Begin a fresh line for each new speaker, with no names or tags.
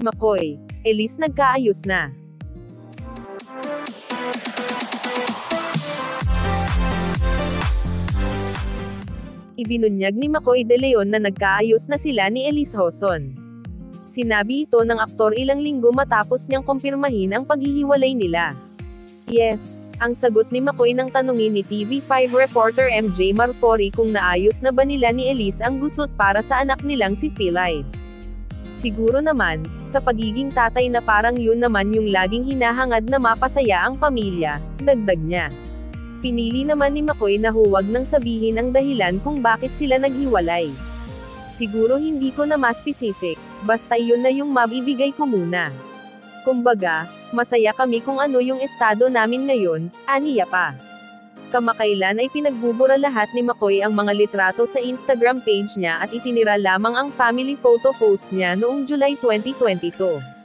McCoy, Elise nagkaayos na. Ibinunyag ni McCoy De Leon na nagkaayos na sila ni Elise Hoson. Sinabi ito ng aktor ilang linggo matapos niyang kumpirmahin ang paghihiwalay nila. Yes, ang sagot ni McCoy nang tanungin ni TV5 reporter MJ Marfori kung naayos na ba nila ni Elise ang gusot para sa anak nilang si Philize. Siguro naman, sa pagiging tatay na parang yun naman yung laging hinahangad na mapasaya ang pamilya, dagdag niya. Pinili naman ni McCoy na huwag nang sabihin ang dahilan kung bakit sila naghiwalay. Siguro hindi ko na mas specific, basta yun na yung mabibigay ko muna. Kumbaga, masaya kami kung ano yung estado namin ngayon, aniya pa. Kamakailan ay pinagbubura lahat ni McCoy ang mga litrato sa Instagram page niya at itinira lamang ang family photo post niya noong July 2022.